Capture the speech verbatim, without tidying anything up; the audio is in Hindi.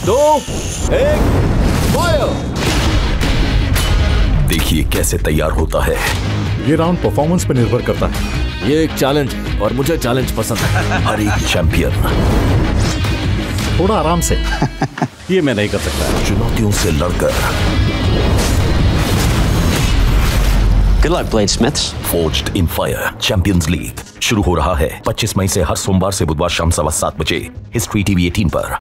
दो एक फायर। देखिए कैसे तैयार होता है। ये राउंड परफॉर्मेंस पे निर्भर करता है। ये एक चैलेंज है और मुझे चैलेंज पसंद है। हर एक चैंपियन थोड़ा आराम से। ये मैं नहीं कर सकता। चुनौतियों से लड़कर Good luck, Bladesmiths. Forged in Fire champions league शुरू हो रहा है पच्चीस मई से हर सोमवार से बुधवार शाम सवा सात बजे हिस्ट्री टीवी अठारह पर।